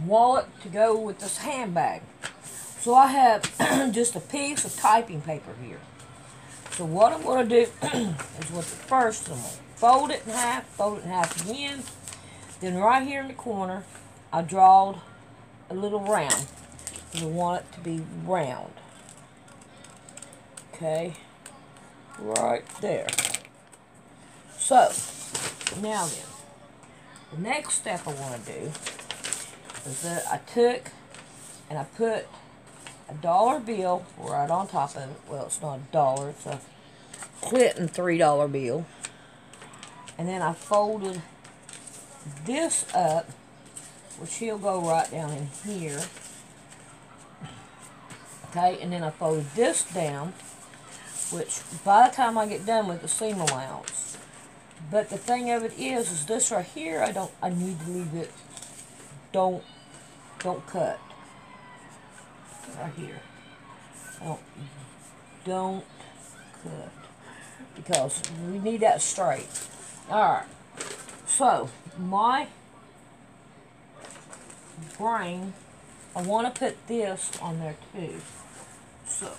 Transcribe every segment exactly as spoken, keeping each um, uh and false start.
wallet to go with this handbag. So I have just a piece of typing paper here. So what I'm going to do is with the first, I'm going to fold it in half, fold it in half again. Then right here in the corner, I drawed a little round. I want it to be round. Okay, right there. So, now then, the next step I want to do is that I took and I put a dollar bill right on top of it. Well, it's not a dollar, it's a Clinton three dollar bill. And then I folded this up, which he'll go right down in here. Okay, and then I folded this down, which by the time I get done with the seam allowance. But the thing of it is, is this right here, I don't, I need to leave it, don't, don't cut. Right here. Don't, don't cut. Because we need that straight. Alright. So, my brain, I want to put this on there too. So,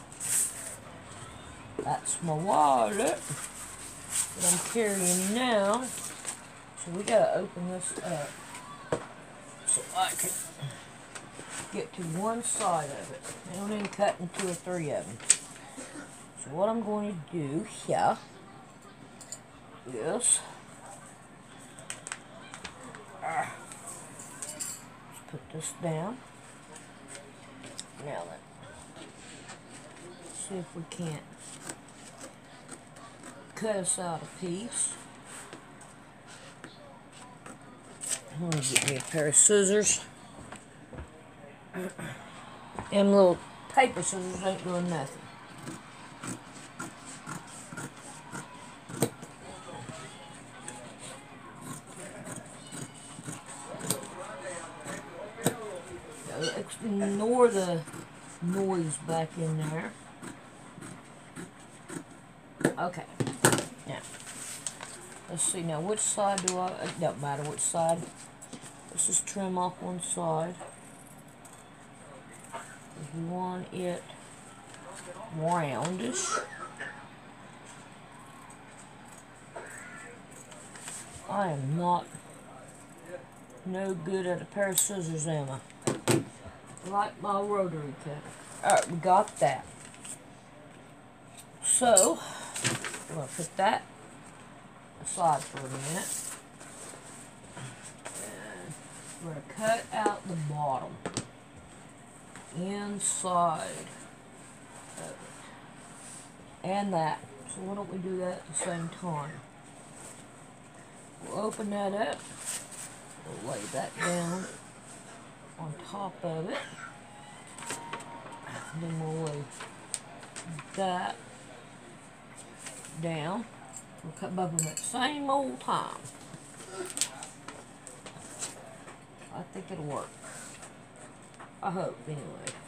that's my wallet that I'm carrying now. So we gotta open this up so I can get to one side of it. I don't even cut in two or three of them. So what I'm going to do here is uh, let's put this down. Now then, see if we can't cut us out a piece. I'm gonna get me a pair of scissors. Them little paper scissors ain't doing nothing. Ignore the noise back in there. Okay. Now, let's see now which side do I, it don't matter which side. Let's just trim off one side. We want it roundish. I am not no good at a pair of scissors, am I? Like my rotary cutter. Alright, we got that. So, we're going to put that aside for a minute. And we're going to cut out the bottom. Inside of it. And that. So why don't we do that at the same time? We'll open that up. We'll lay that down on top of it. And then we'll lay that down. We'll cut both of them at the same old time. I think it'll work. I hope, anyway.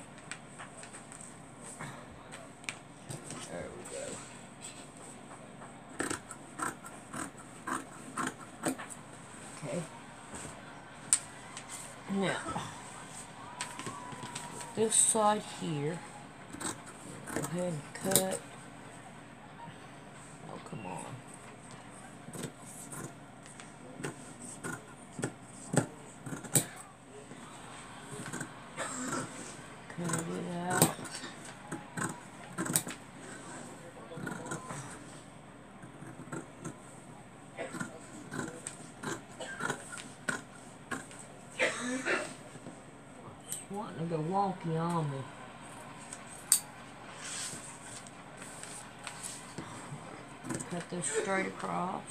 There we go. Okay. Now, this side here, go ahead and cut. Oh, come on. Cut it out. It's wanting to go wonky on me. Cut this straight across.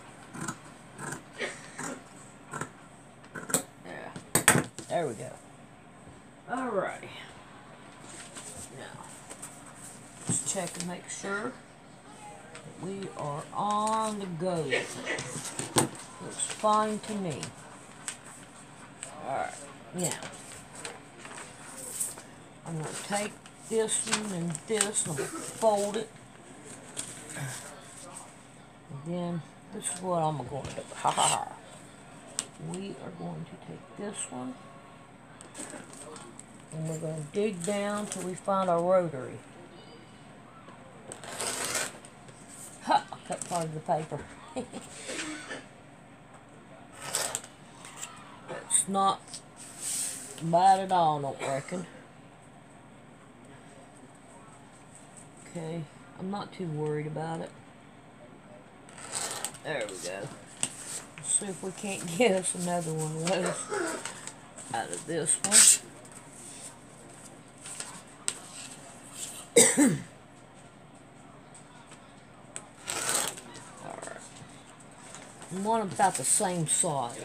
There. There we go. Alrighty. Now, let's check and make sure that we are on the go. Looks fine to me. Alright, now, I'm going to take this one and this, and I'm going to fold it. And then, this is what I'm going to do. Ha ha ha. We are going to take this one. And we're going to dig down till we find our rotary. Ha! I cut part of the paper. It's not bad at all, I don't reckon. Okay, I'm not too worried about it. There we go. Let's see if we can't get us another one of those out of this one. Alright. We want them about the same size.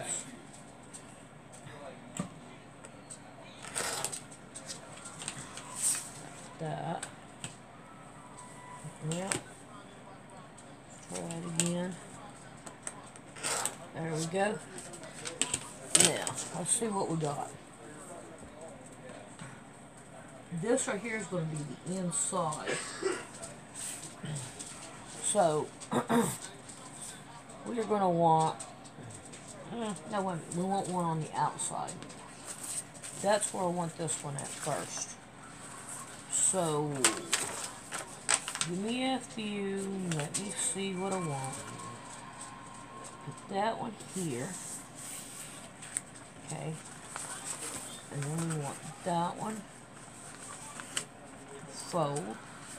That. Yep. Try it again. There we go. Now, let's see what we got. This right here is going to be the inside. So, we are going to want, eh, no, wait, we want one on the outside. That's where I want this one at first. So, give me a few, let me see what I want. Put that one here. Okay. And then we want that one. Fold.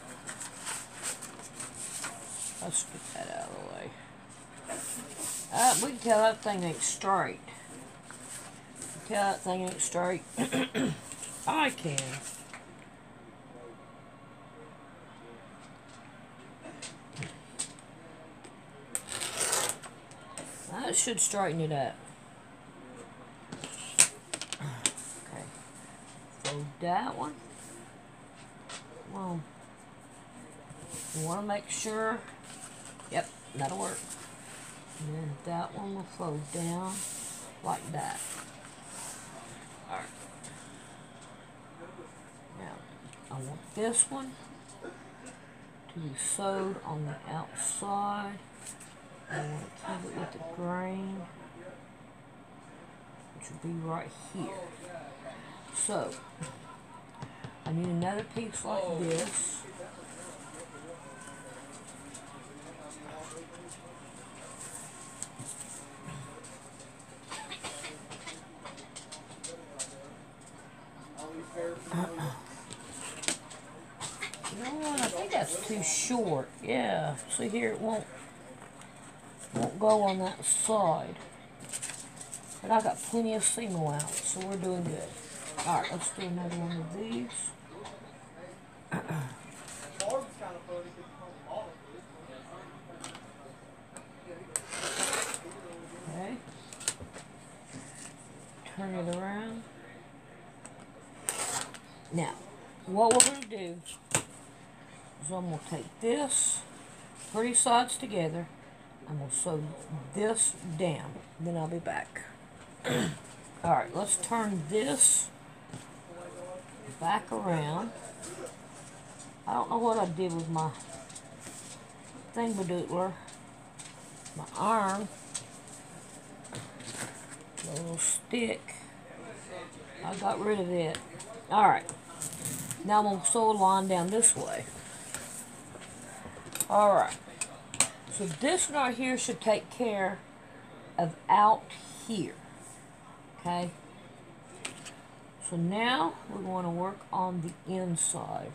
Let's get that out of the way. Uh, we can tell that thing ain't straight. We can tell that thing ain't straight. I can. That should straighten it up. Okay. Fold that one. Well, you want to make sure. Yep, that'll work. And then that one will fold down like that. Alright. Now, I want this one to be sewed on the outside. I want to keep it with the grain, which will be right here. So, I need another piece like this. Uh-uh. You know what? I think that's too short. Yeah. See here, it won't won't go on that side. But I got plenty of seam allowance, so we're doing good. All right, let's do another one of these. Okay. Turn it around. Now, what we're going to do is I'm going to take this, three sides together. I'm going to sew this down. Then I'll be back. Alright, let's turn this back around. I don't know what I did with my thingadoodler. My iron. The little stick. I got rid of it. Alright. Now I'm going to sew a line down this way. Alright. So this right here should take care of out here. Okay? So now we're going to work on the inside.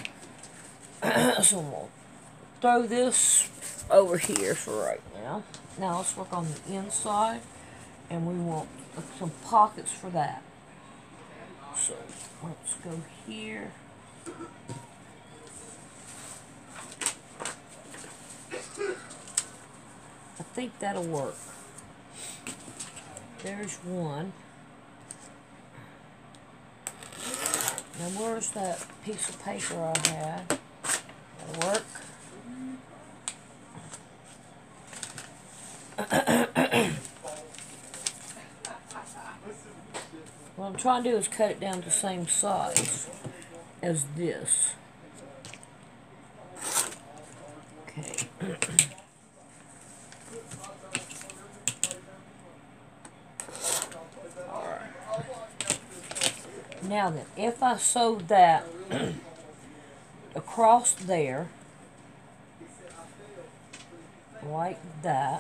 So we'll throw this over here for right now. Now let's work on the inside. And we want some pockets for that. So let's go here. I think that'll work. There's one. Now where's that piece of paper I had? That'll work. What I'm trying to do is cut it down to the same size as this. Okay. Now then, if I sewed that across there, like that.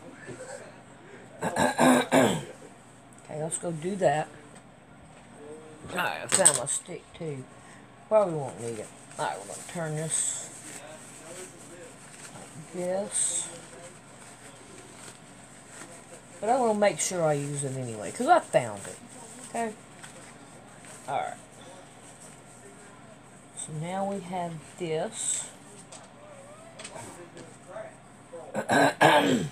Okay, let's go do that. Alright, I found my stick too. Probably won't need it. Alright, we're going to turn this like this. But I want to make sure I use it anyway, because I found it. Okay? Alright. So now we have this. Let's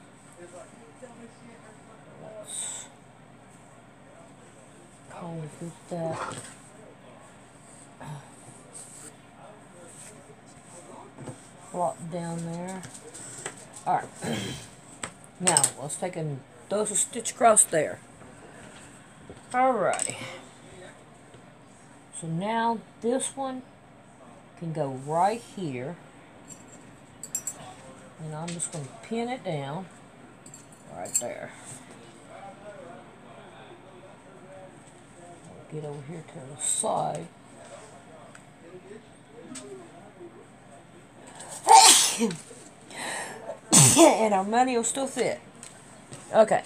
kind of get that. Flop down there. Alright. Now, let's take a those a stitch across there. Alrighty. So now this one can go right here. And I'm just going to pin it down right there. I'll get over here to the side. And our money will still fit. Okay.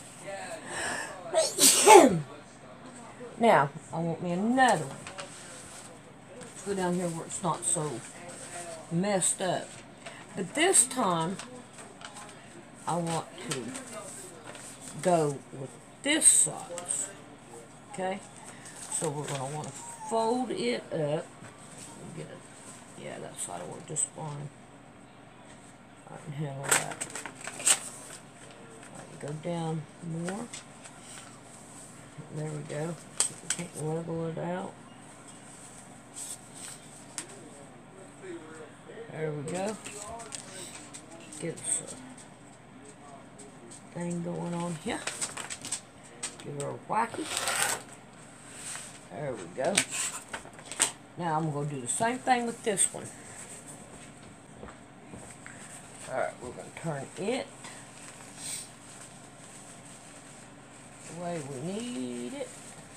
Now, I want me another one. Let's go down here where it's not so messed up. But this time, I want to go with this size. Okay? So we're going to want to fold it up. Get it. Yeah, that side will work just fine. I can handle that. Alright, go down more. There we go. We can't level it out. There we go. Get this uh, thing going on here. Give her a wacky. There we go. Now I'm going to do the same thing with this one. Alright, we're going to turn it the way we need it.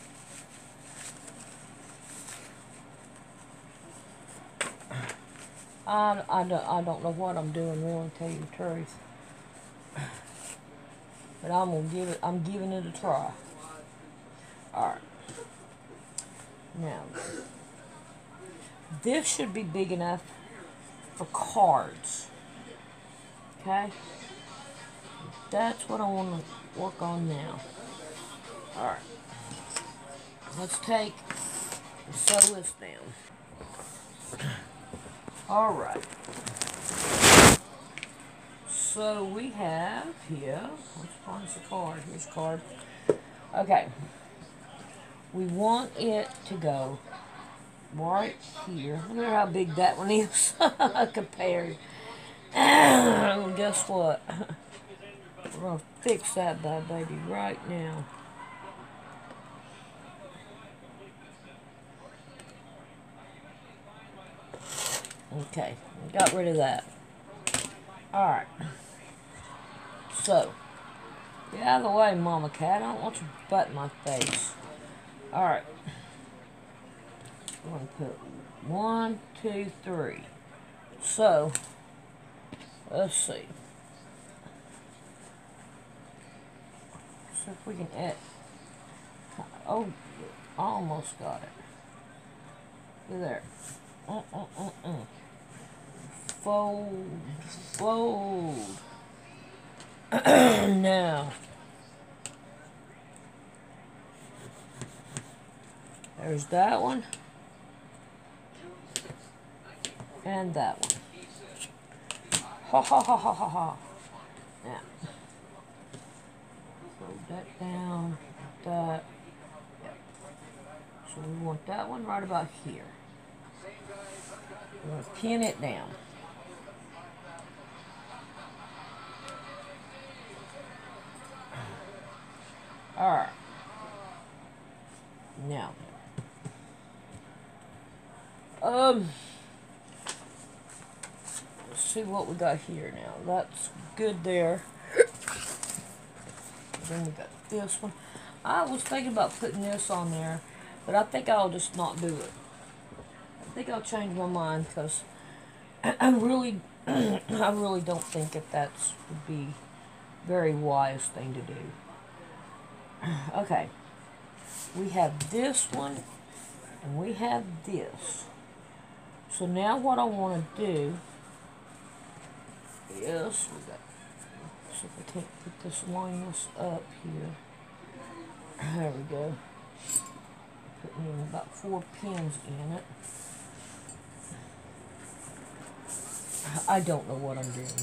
I, I, don't, I don't know what I'm doing, really, to tell you the truth. But I'm gonna give it. I'm giving it a try. All right. Now, this should be big enough for cards. Okay. That's what I want to work on now. All right. Let's take and sew this down. All right. So we have here, let's find the card. Here's the card. Okay. We want it to go right here. Look at how big that one is compared. And guess what? We're going to fix that bad baby right now. Okay, we got rid of that. Alright. So, get out of the way, Mama Cat. I don't want you butting my face. Alright. I'm going to put one, two, three. So, let's see. See if we can add. Oh, I almost got it. Look there. Uh, uh, uh, uh. Fold, fold. Now, there's that one, and that one. Ha ha ha ha ha ha. Now, fold that down, that. Yep. So we want that one right about here. We're going to pin it down. Alright. Now. Um. Let's see what we got here now. That's good there. Then we got this one. I was thinking about putting this on there, But I think I'll just not do it. I think I'll change my mind because I really, I really don't think that that's would be very wise thing to do. Okay, we have this one, and we have this. So now what I want to do is, we got, so if I can't put this, line this up here. There we go. Putting in about four pins in it. I don't know what I'm doing.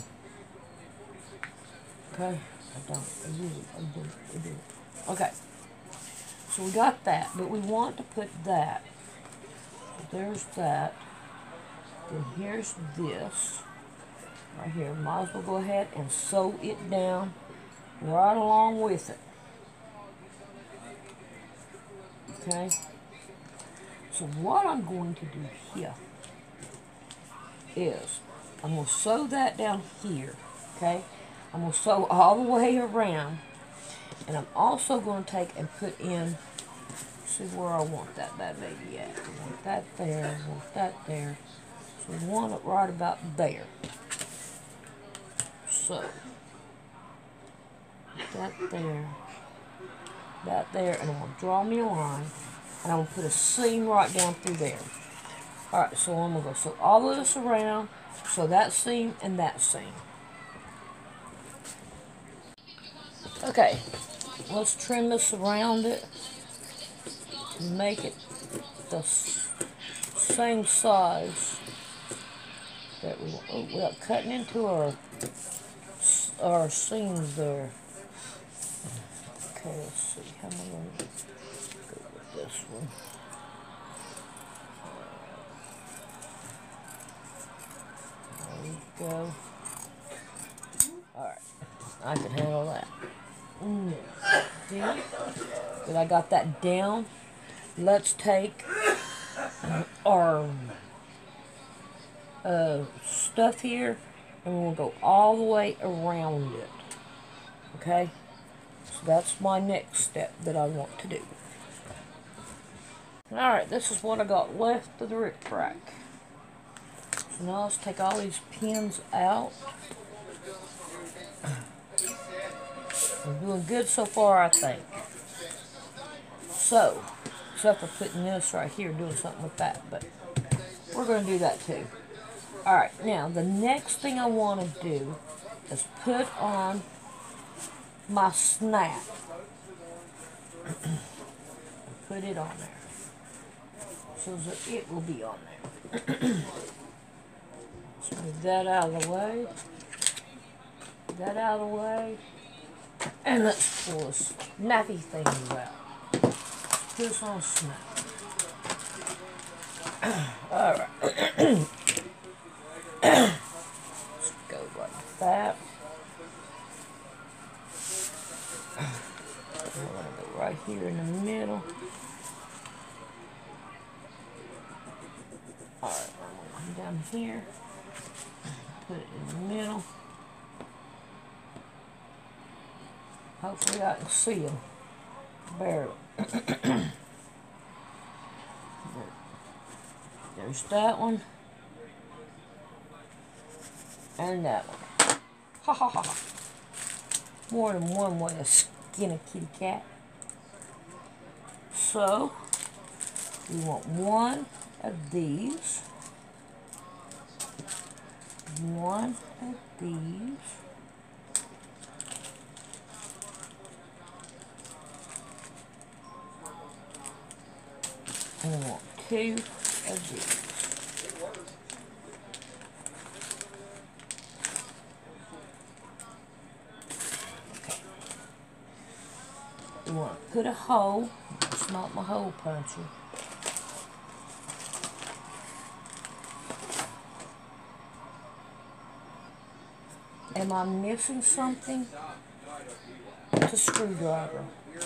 Okay? I don't. I really, I do. I do. Okay. So we got that, but we want to put that. There's that. Then here's this. Right here. Might as well go ahead and sew it down right along with it. Okay? So what I'm going to do here is I'm going to sew that down here. Okay? I'm going to sew all the way around. And I'm also going to take and put in, see where I want that bad baby at. I want that there, I want that there. So we want it right about there. So, that there, that there, and I'm going to draw me a line, and I'm going to put a seam right down through there. Alright, so I'm going to go sew all of this around, so that seam and that seam. Okay, let's trim this around it and make it the same size that we want, oh, without cutting into our our seams there. Okay, let's see, how am I going to go with this one? There we go. Alright, I can handle that. Mm. See? But I got that down. Let's take our uh, stuff here and we'll go all the way around it. Okay? So that's my next step that I want to do. Alright, this is what I got left of the rickrack. So now let's take all these pins out. I'm doing good so far, I think. So, except for putting this right here, doing something with that, but we're going to do that too. Alright, now the next thing I want to do is put on my snap. Put it on there. So that it will be on there. Let's move that out of the way. That out of the way. And let's pull this snappy things out. Put this on snap. Alright. Let's go like that. We're going to go right here in the middle. Alright, I'm going to come down here. Put it in the middle. Hopefully I can see them. Barely. There's that one. And that one. Ha ha ha ha. More than one way to skin a kitty cat. So, we want one of these. One of these. And we want two of these. Okay. We want to put a hole. It's not my hole puncher. Am I missing something? It's a screwdriver.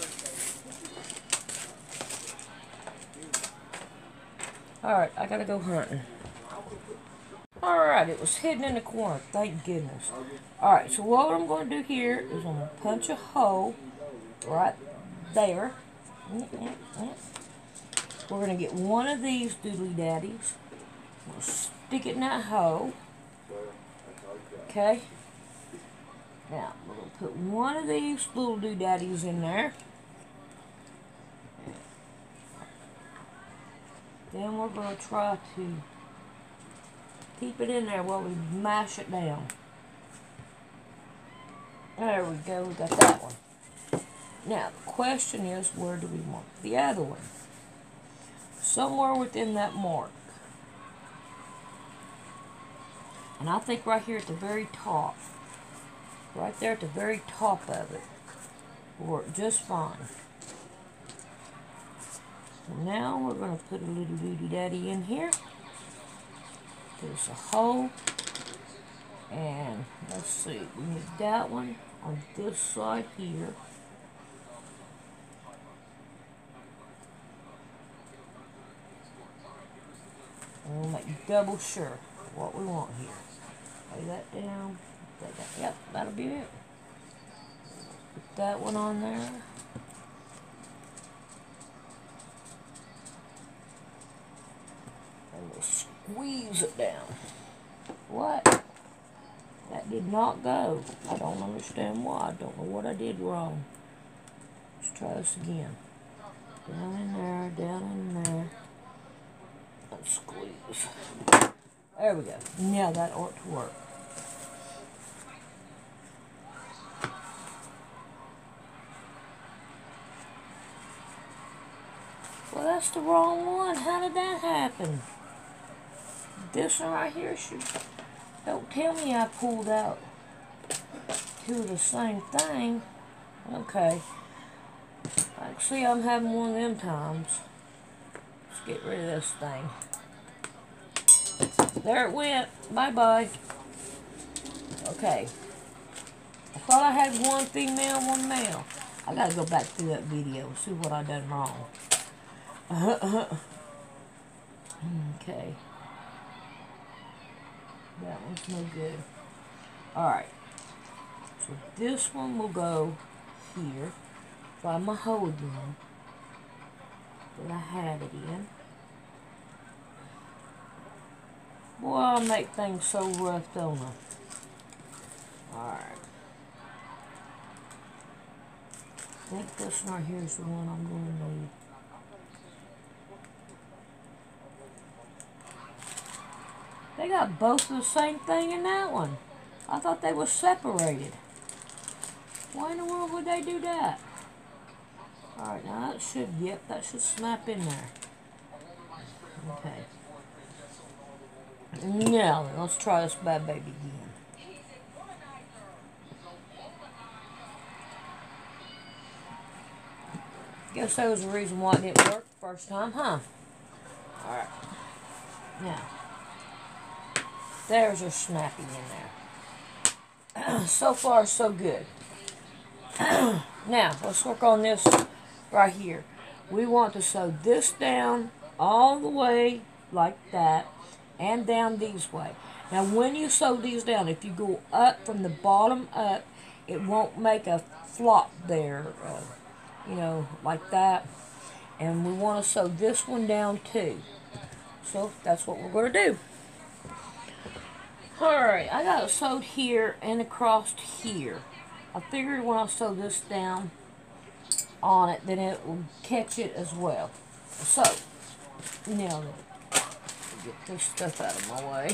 Alright, I gotta go hunting. Alright, it was hidden in the corner. Thank goodness. Alright, so what I'm going to do here is I'm going to punch a hole right there. we're going to get one of these doodly daddies. We'll stick it in that hole. Okay. Now, we're going to put one of these little doodaddies in there. Then we're going to try to keep it in there while we mash it down. There we go, we got that one. Now, the question is, where do we want the other one? Somewhere within that mark. And I think right here at the very top, right there at the very top of it, will work just fine. So now we're going to put a little doody daddy in here. There's a hole. And let's see, we need that one on this side here. And we'll make double sure what we want here. Lay that down. Lay that, yep, that'll be it. Put that one on there. And we'll squeeze it down. What? That did not go. I don't understand why. I don't know what I did wrong. Let's try this again. Down in there, down in there. And squeeze. There we go. Now that ought to work. Well, that's the wrong one. How did that happen? This one right here should... Don't tell me I pulled out two of the same thing. Okay. I can see I'm having one of them times. Let's get rid of this thing. There it went. Bye-bye. Okay. I thought I had one female, one male. I gotta go back through that video and see what I done wrong. Uh-huh. Okay. That one's no good. Alright. So this one will go here. Find my hole again that I had it in. Boy, I make things so rough, don't I? Alright. I think this one right here is the one I'm going to need. They got both of the same thing in that one. I thought they were separated. Why in the world would they do that? Alright, now that should, yep, that should snap in there. Okay. Now then, let's try this bad baby again. Guess that was the reason why it didn't work the first time, huh? Alright. Now. There's your snapping in there. So far, so good. Now, let's work on this right here. We want to sew this down all the way like that and down these way. Now, when you sew these down, if you go up from the bottom up, it won't make a flop there, uh, you know, like that. And we want to sew this one down too. So, that's what we're going to do. Alright, I got it sewed here and across here. I figured when I sew this down on it, then it will catch it as well. So, now then, get this stuff out of my way.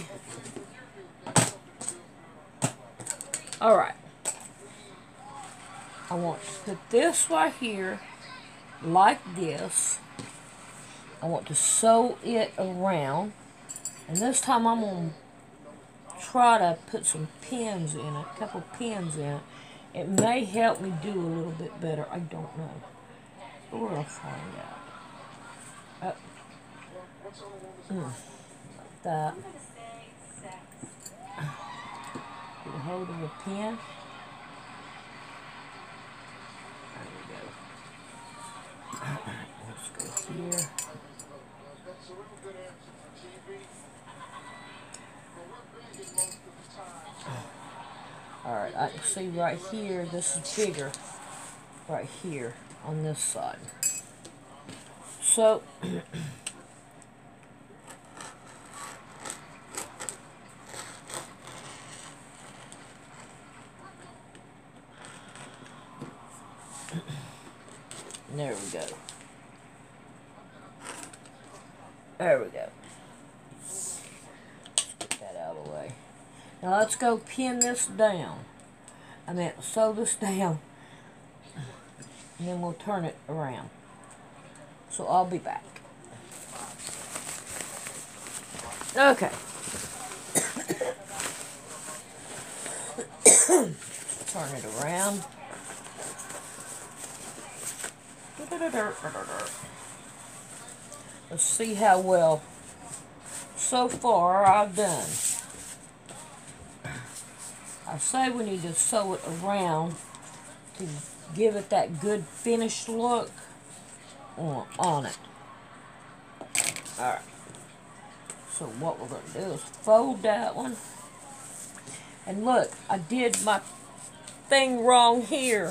Alright. I want to put this right here, like this. I want to sew it around. And this time I'm going to try to put some pins in it, a couple pins in it. It may help me do a little bit better. I don't know. But we're going to find out. Uh, mm, like that. Get a hold of a pin. There we go. Let's go here. Alright, I can see right here, this is bigger right here on this side. So, there we go. There we go. Let's get that out of the way. Now let's go pin this down. I mean, sew this down. And then we'll turn it around. So I'll be back. Okay. Turn it around. Let's see how well so far I've done. I say we need to sew it around to give it that good finished look on, on it. Alright. So what we're going to do is fold that one. And look, I did my thing wrong here.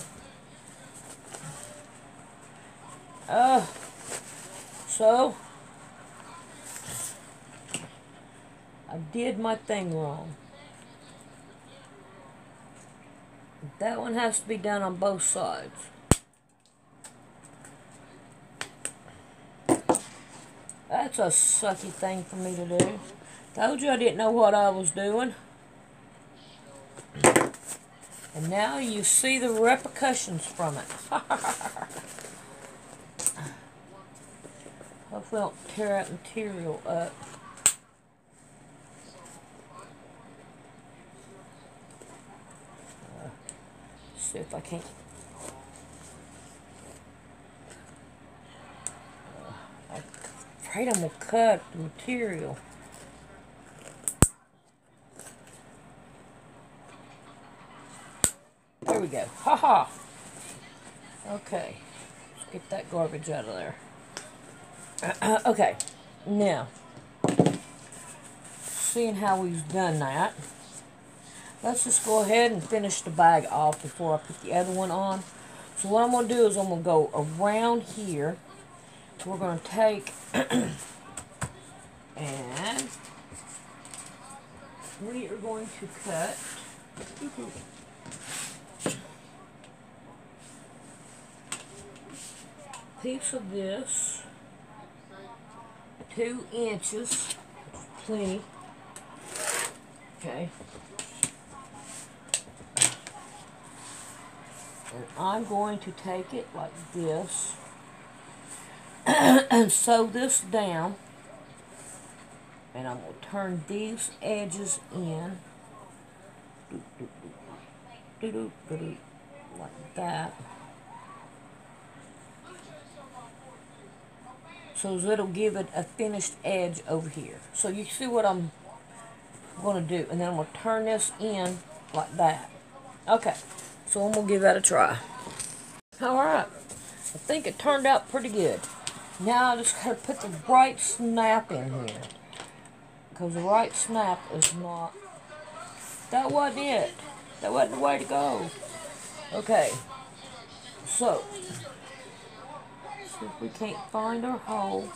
Uh, so, I did my thing wrong. That one has to be done on both sides. That's a sucky thing for me to do. Told you I didn't know what I was doing. And now you see the repercussions from it. Hopefully I don't tear that material up. Uh, see if I can't. Uh, I'm afraid I'm going to cut the material. There we go. Ha ha. Okay. Let's get that garbage out of there. Uh, okay. Now, seeing how we've done that, let's just go ahead and finish the bag off before I put the other one on. So what I'm going to do is I'm going to go around here. We're going to take and we are going to cut a piece of this, two inches, plenty. Okay. And I'm going to take it like this and sew this down. And I'm going to turn these edges in. Like that. So it'll give it a finished edge over here. So you see what I'm going to do. And then I'm going to turn this in like that. Okay. So I'm going to give that a try. Alright. I think it turned out pretty good. Now I just got to put the right snap in here. Because the right snap is not... That wasn't it. That wasn't the way to go. Okay. So... See if we can't find our hole.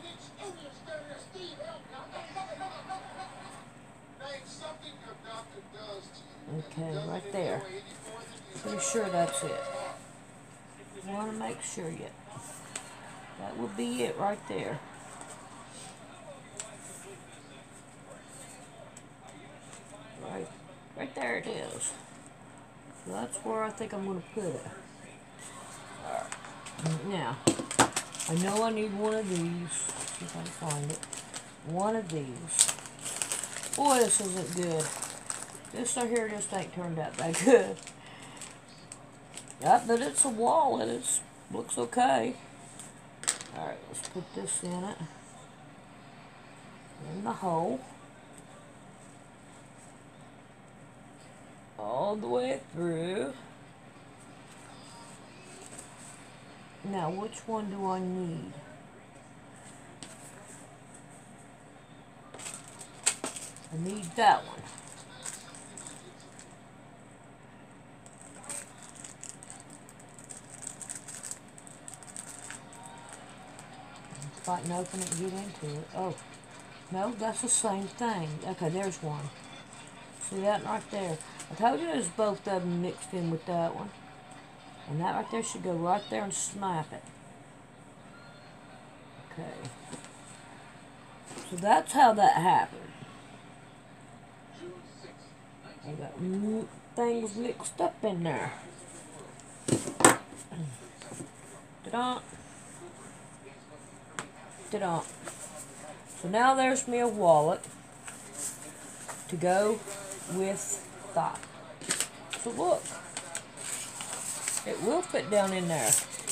Okay, right there. Pretty sure that's it. I want to make sure yet. That would be it right there. Right, right there it is. So that's where I think I'm going to put it. Alright. Now, I know I need one of these. See if I can find it. One of these. Boy, this isn't good. This right here just ain't turned out that good. Yeah, but it's a wallet. It looks okay. Alright, let's put this in it. In the hole. All the way through. Now, which one do I need? I need that one. if I can open it and get into it. Oh, no, that's the same thing. Okay, there's one. See that right there? I told you there's both of them mixed in with that one. And that right there should go right there and snap it. Okay. So that's how that happened. I got m things mixed up in there. Ta-da. Ta-da. So now there's me a wallet to go with that. So look, it will fit down in there.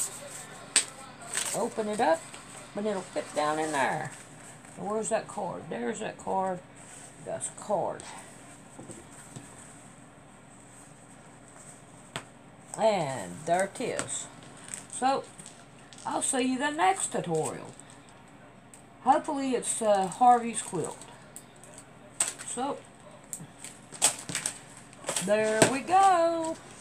Open it up, but it'll fit down in there. And where's that card? There's that card. That's a card. And there it is. So, I'll see you the next tutorial. Hopefully it's uh, Harvey's quilt. So, there we go.